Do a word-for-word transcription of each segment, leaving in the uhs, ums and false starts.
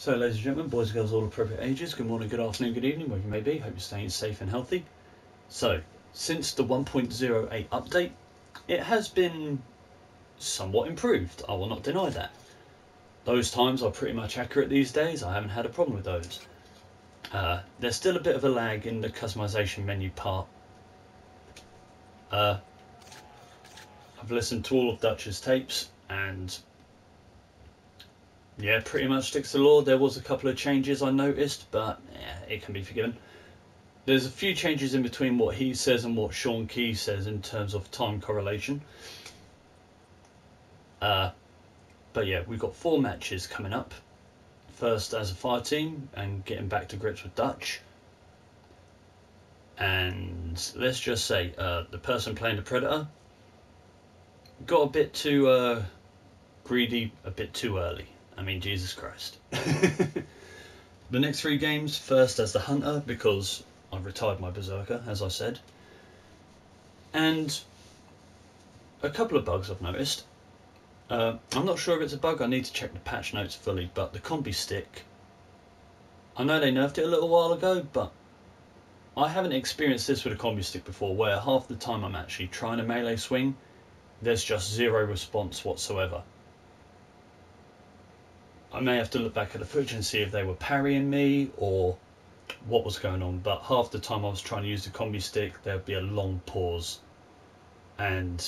So ladies and gentlemen, boys and girls all appropriate ages, good morning, good afternoon, good evening, wherever you may be, hope you're staying safe and healthy. So, since the one point oh eight update, it has been somewhat improved, I will not deny that. Those times are pretty much accurate these days, I haven't had a problem with those. Uh, there's still a bit of a lag in the customization menu part. Uh, I've listened to all of Dutch's tapes and yeah, pretty much sticks to the law. There was a couple of changes I noticed, but yeah, it can be forgiven. There's a few changes in between what he says and what Sean Key says in terms of time correlation. Uh, but yeah, we've got four matches coming up. First as a fire team and getting back to grips with Dutch. And let's just say uh, the person playing the Predator got a bit too uh, greedy, a bit too early. I mean, Jesus Christ. The next three games, first as the Hunter, because I've retired my Berserker, as I said. And a couple of bugs I've noticed. Uh, I'm not sure if it's a bug, I need to check the patch notes fully, but the combi stick, I know they nerfed it a little while ago, but I haven't experienced this with a combi stick before, where half the time I'm actually trying to melee swing, there's just zero response whatsoever. I may have to look back at the footage and see if they were parrying me or what was going on, but half the time I was trying to use the combi stick, there'd be a long pause. And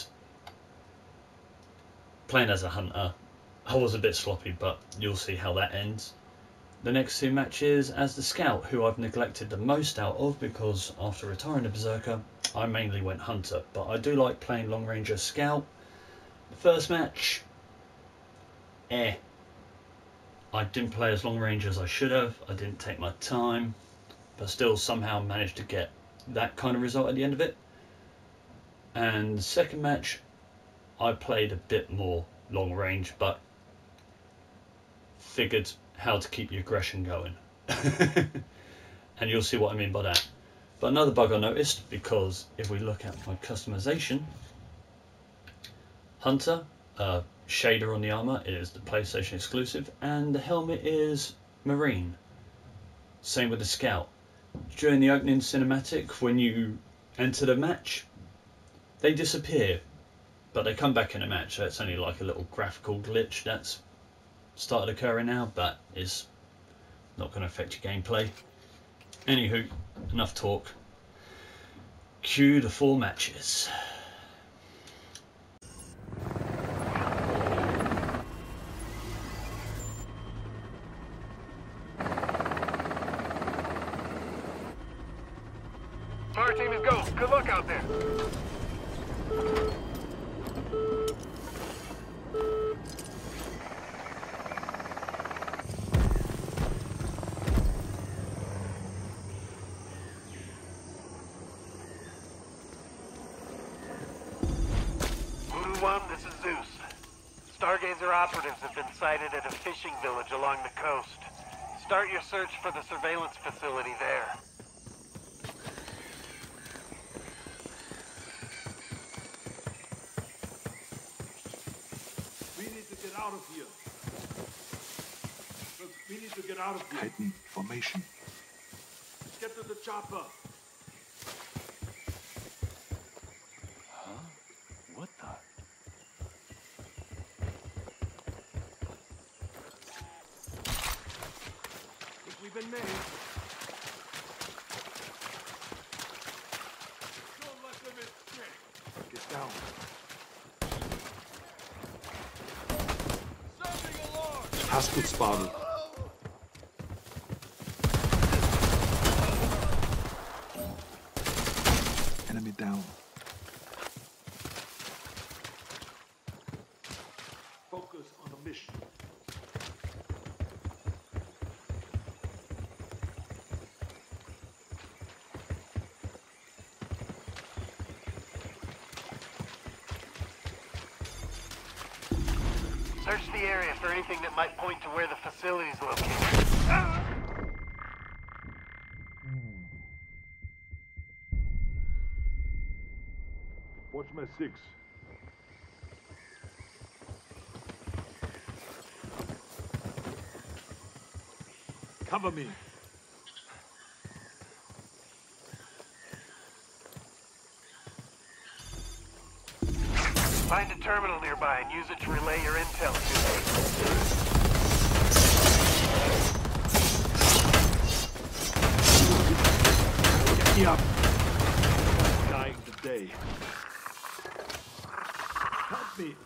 playing as a Hunter, I was a bit sloppy, but you'll see how that ends. The next two matches as the Scout, who I've neglected the most out of because after retiring the Berserker, I mainly went Hunter, but I do like playing long range as Scout. The first match, eh. I didn't play as long range as I should have, I didn't take my time, but still somehow managed to get that kind of result at the end of it. And the second match, I played a bit more long range, but figured how to keep your aggression going. And you'll see what I mean by that. But another bug I noticed, because if we look at my customization, Hunter, uh, shader on the armor is the PlayStation exclusive, and the helmet is marine. Same with the Scout. During the opening cinematic, when you enter the match, they disappear, but they come back in a match. So it's only like a little graphical glitch that's started occurring now, but it's not going to affect your gameplay. Anywho, enough talk. Cue the four matches. Fire team is go. Good luck out there. Voodoo one, this is Zeus. Stargazer operatives have been sighted at a fishing village along the coast. Start your search for the surveillance facility there. We need to get out of here. We need to get out of here. Titan formation. Get to the chopper. Huh? What the? Think we've been made. Don't let them escape. Get down. Sounding alarm. Hast du spotted? Enemy down. Focus on the mission. Search the area for anything that might point to where the facility is located. Watch my six. Cover me. Find a terminal nearby and use it to relay your intel to me. Get me up. Dying today. Help me.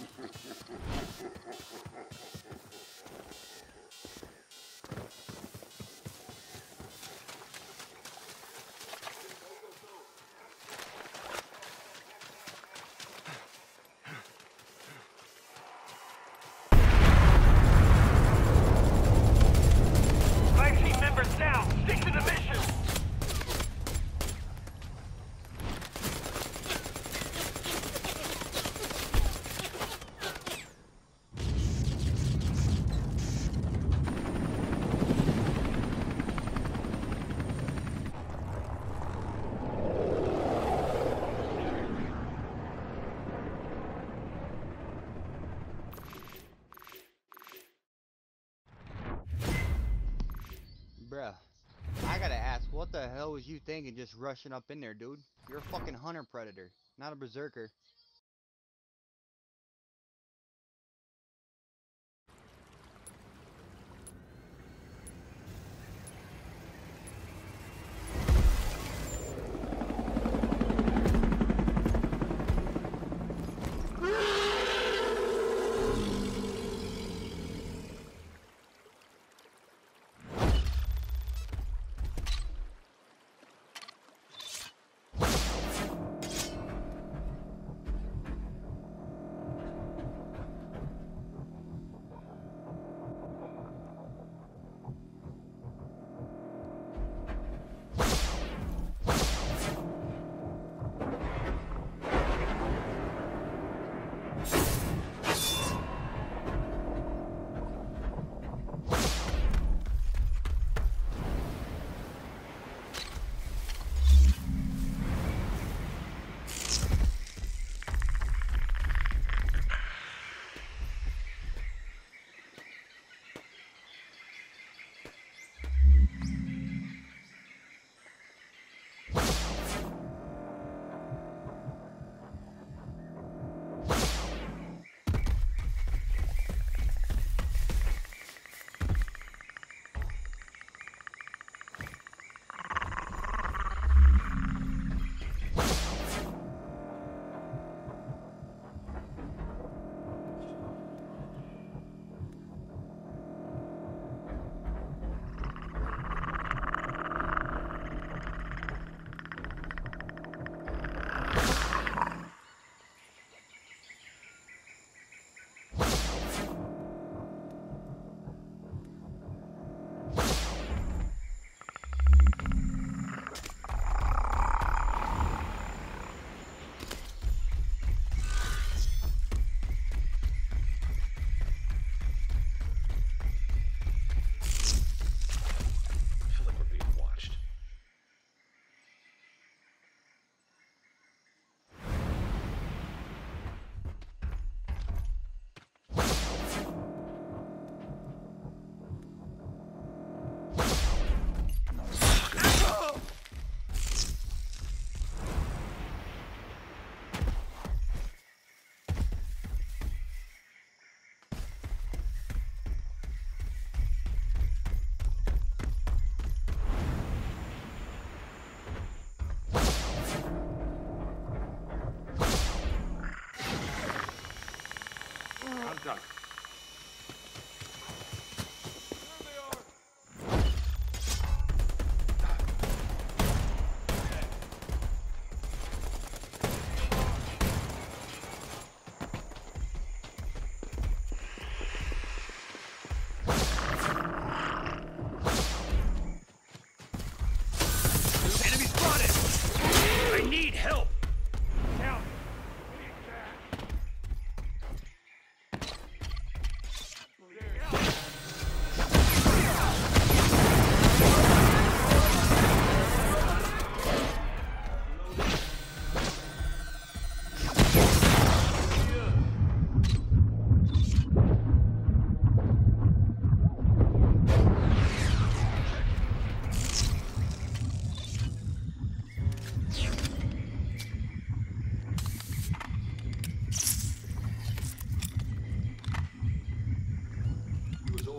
Five team members down. Stick to the mission. Bruh, I gotta ask, what the hell was you thinking just rushing up in there, dude? You're a fucking hunter predator, not a berserker.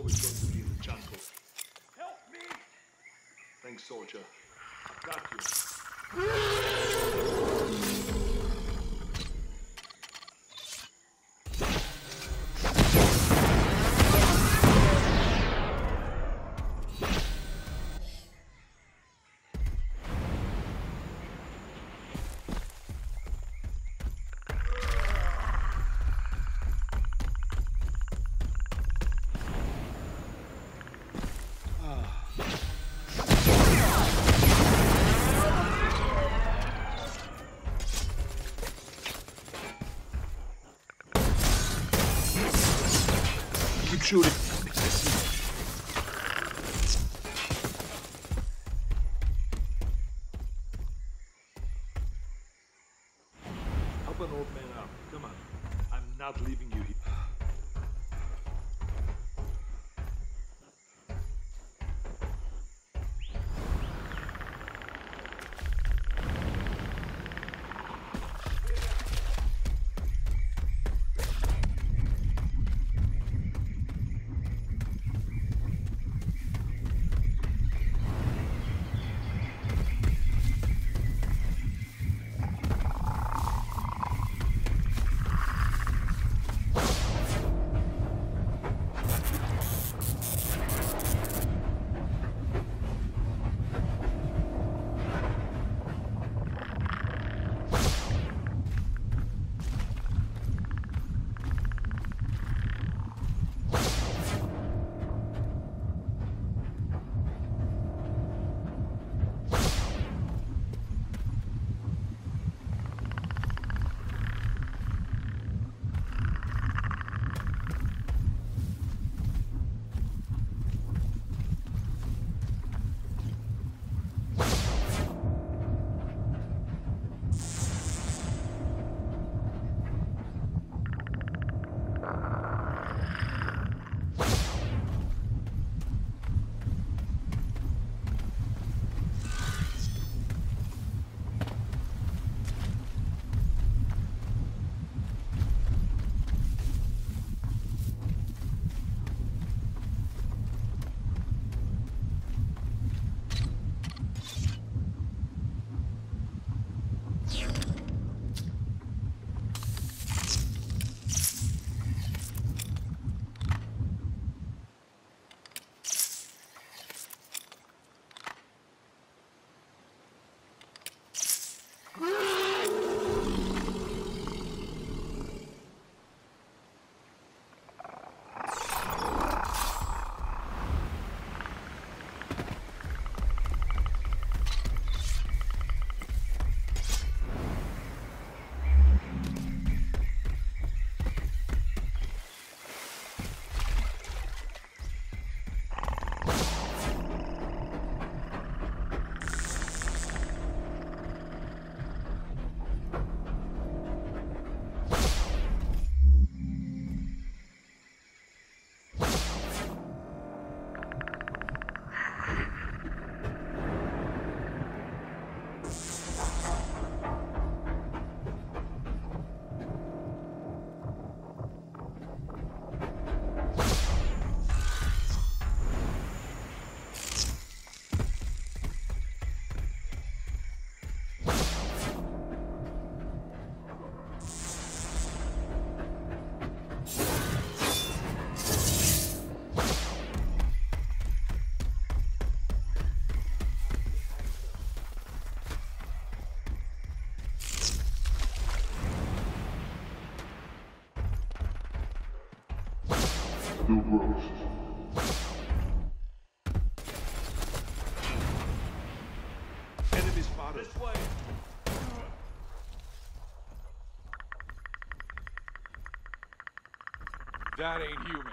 always going to be in the jungle. Help me! Thanks, soldier. Got you. Keep shooting. Help an old man up. Come on. I'm not leaving you here. Still gross. Enemy spotted. This way. That ain't human.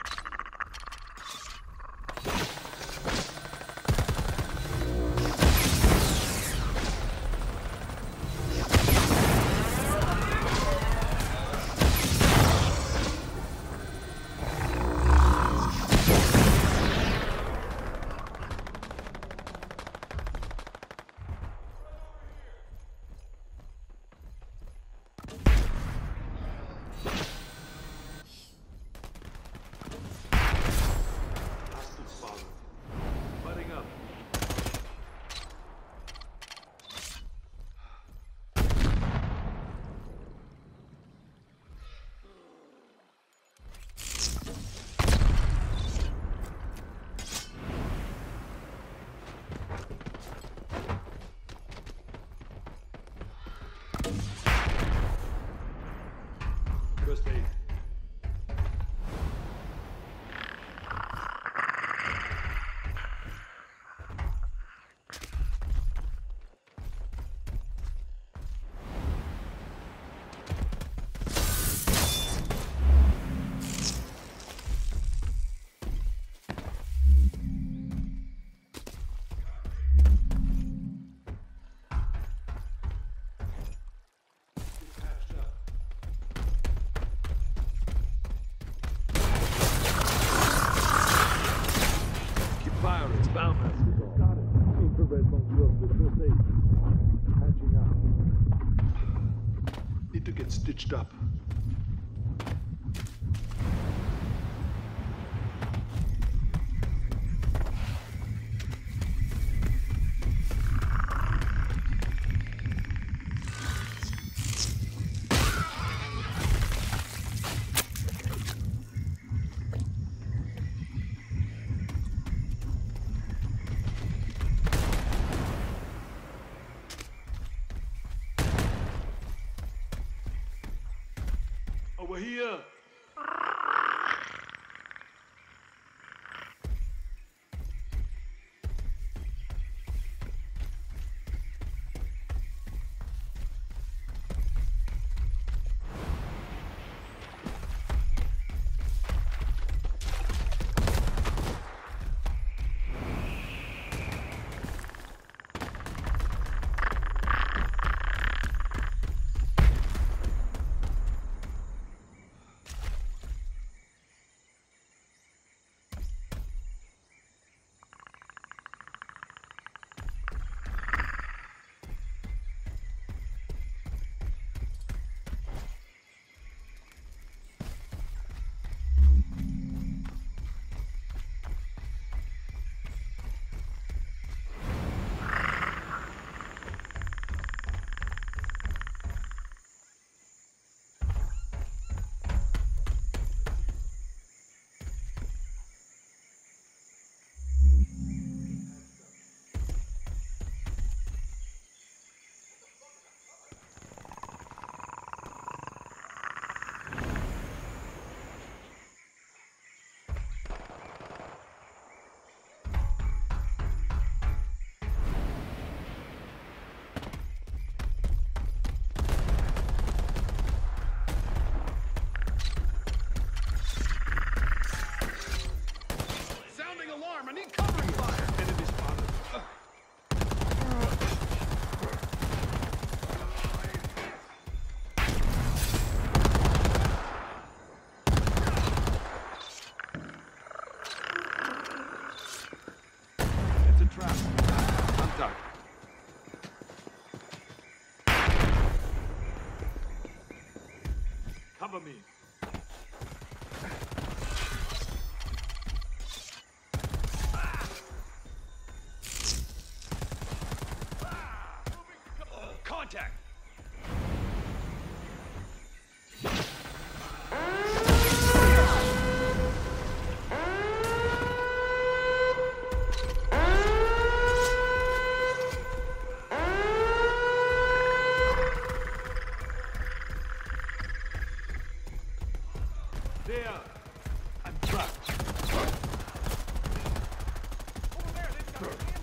with first aid. Patching up. Need to get stitched up. Over here. Cover me. Contact. There. I'm trapped. Over there, they've got a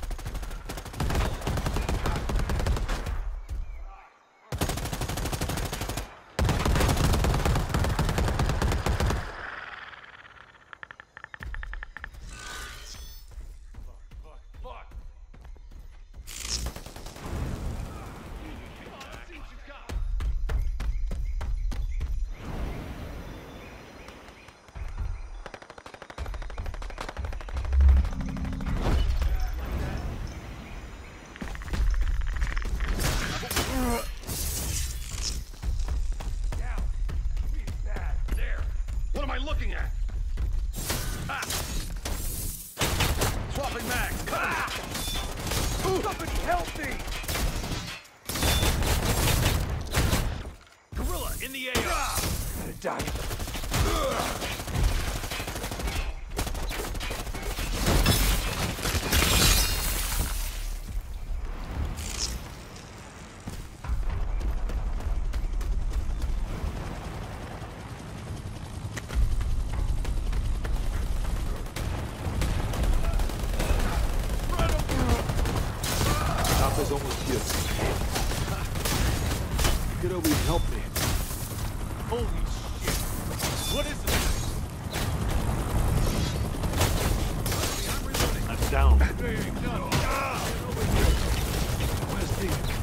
What am I looking at? Ah! Swapping mags. Ah! Somebody help me! Gorilla in the air. Ah! Gonna die. Is almost here. Get over here and help me. Holy shit! What is this? I'm down. There you go. Where's the...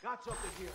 Got something here.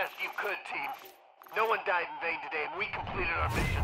best you could, team. No one died in vain today, and we completed our mission.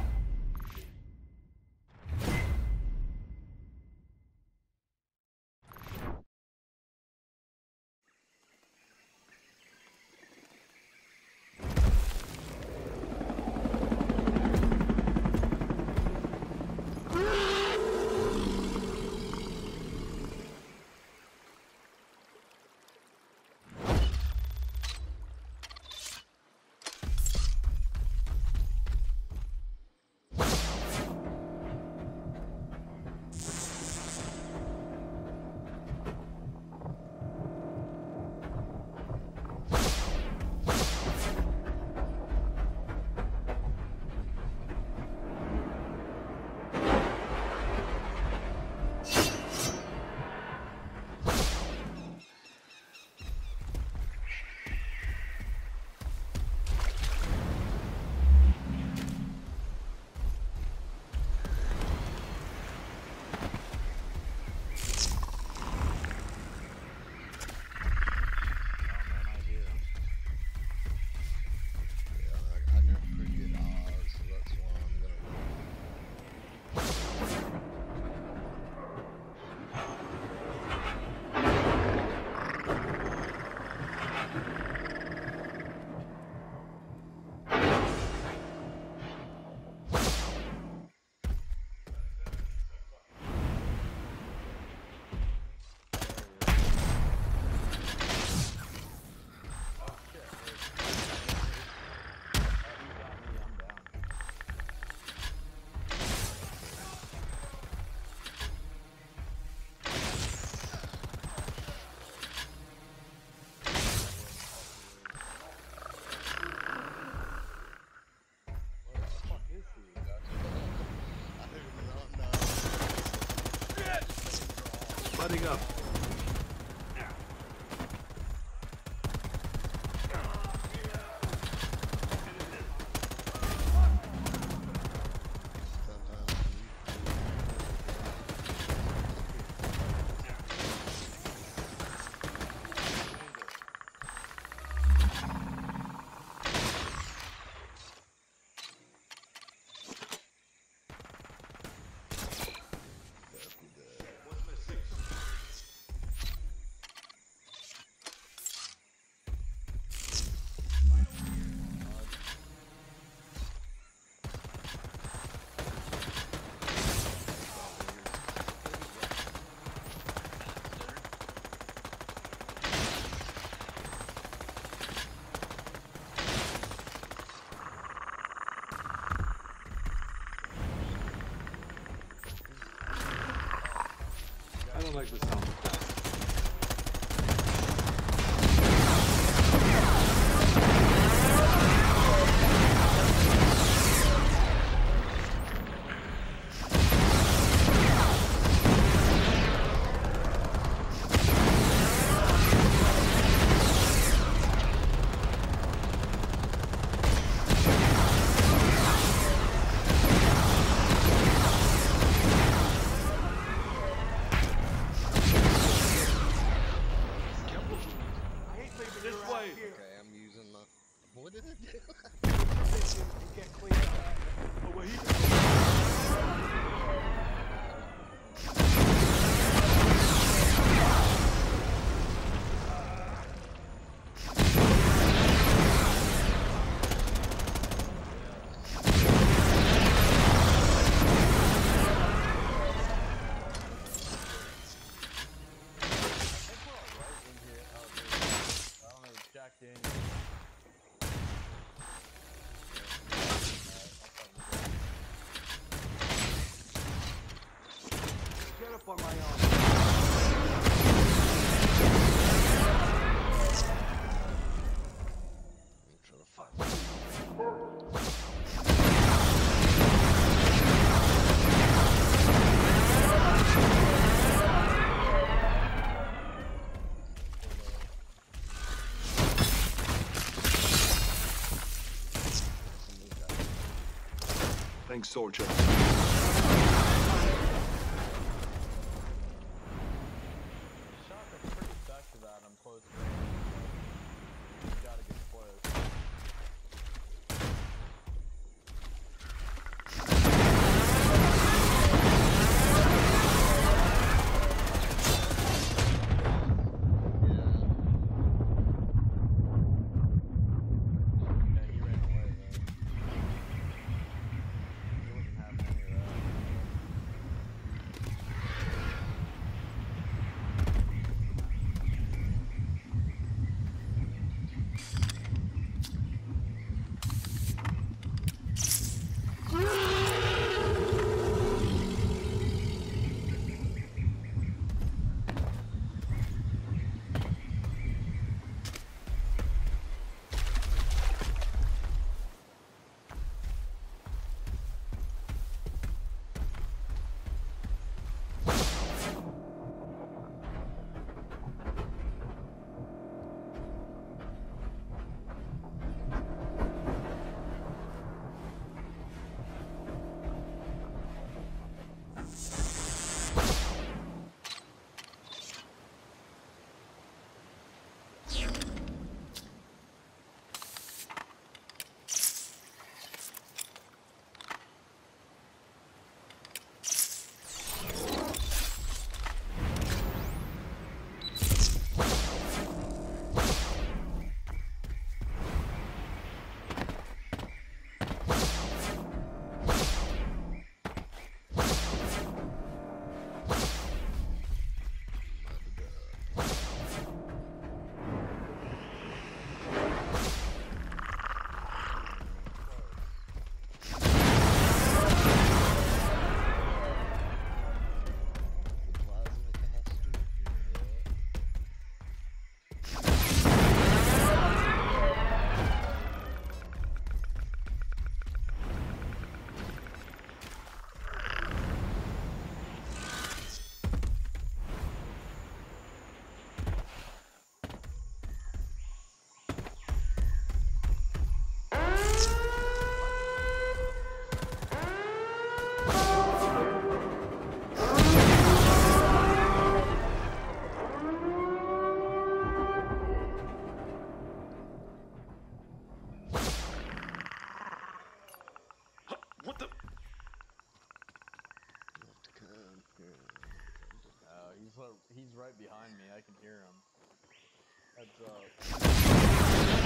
Butting up. I don't like the sound of that. What did it do? Get up on my own. Thanks, soldier. Shot that's pretty effective at him close range. You gotta get close. He's what, he's right behind me. I can hear him. Heads up.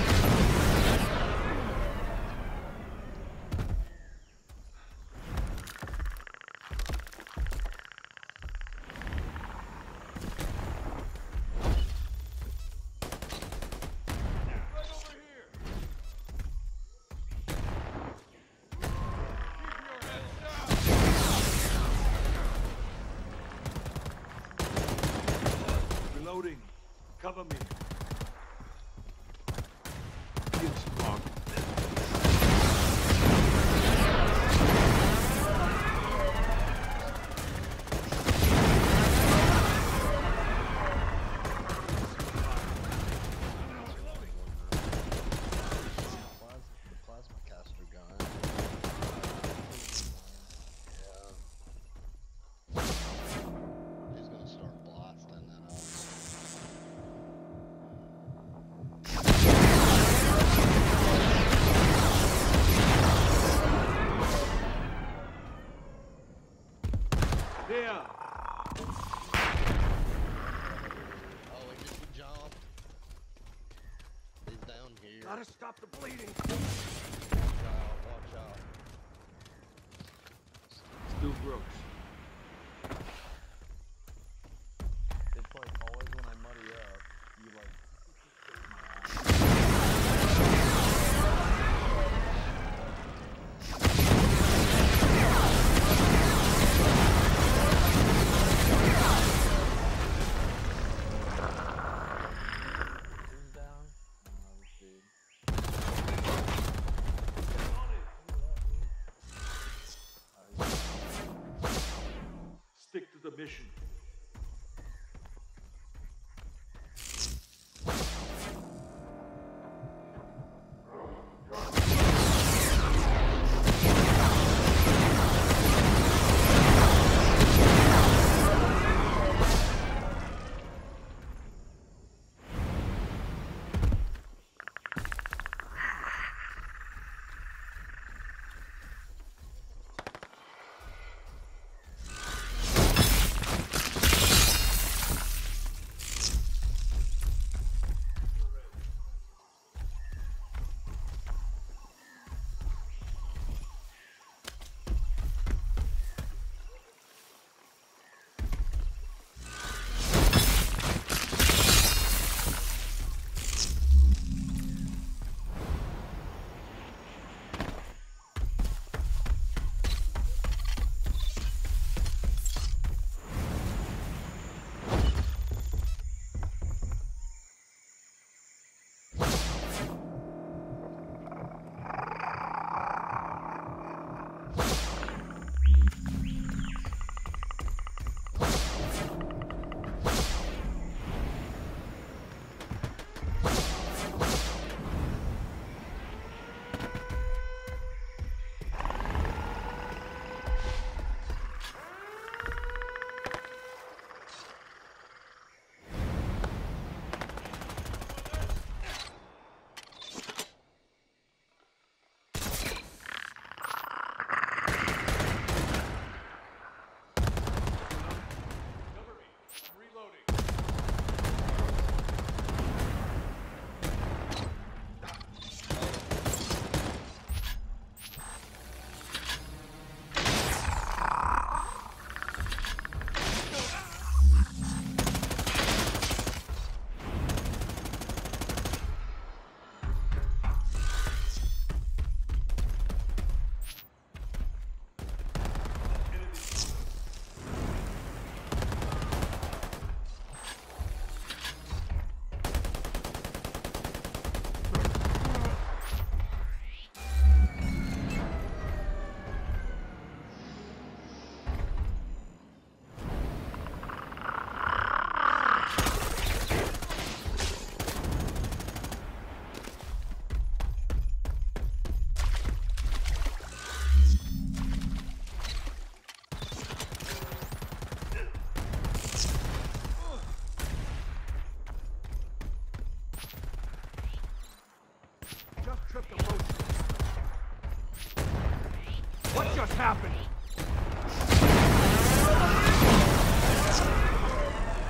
Reloading. Cover me. Give spark. The plasma caster gun. Yeah. He's gonna start blasting that up. There. Oh, he just jumped. He's down here. Gotta stop the bleeding. Watch out, watch out. Stu Brooks. It's like always when I muddy up, you like. Who's down? Oh, this dude. Stick to the mission. What just happened?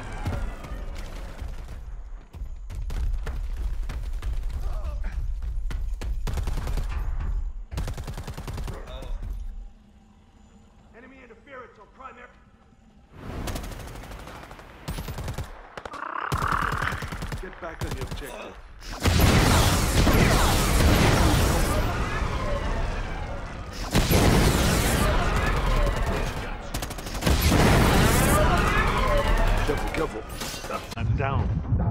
back on the objective. Careful, careful. I'm down.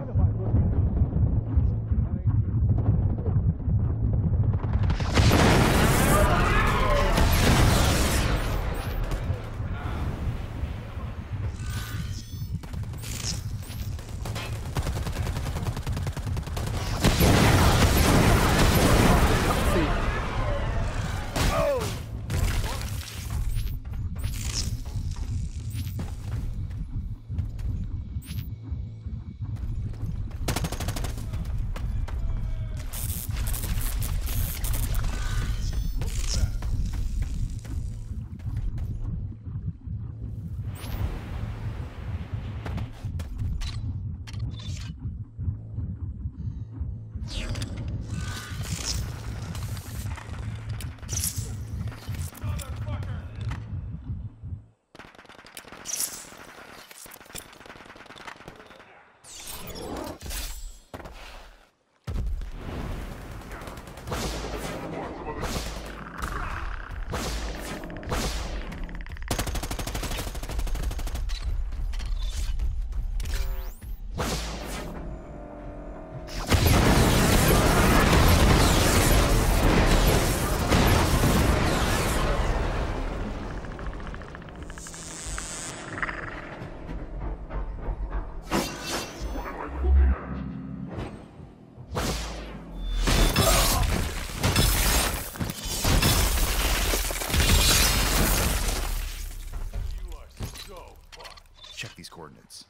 Check these coordinates.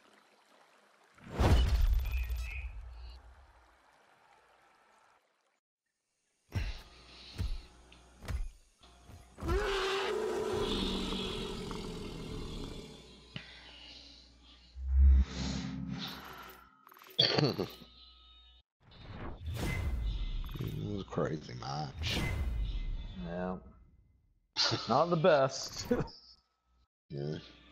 It was a crazy match. Yeah. Not the best. Yeah.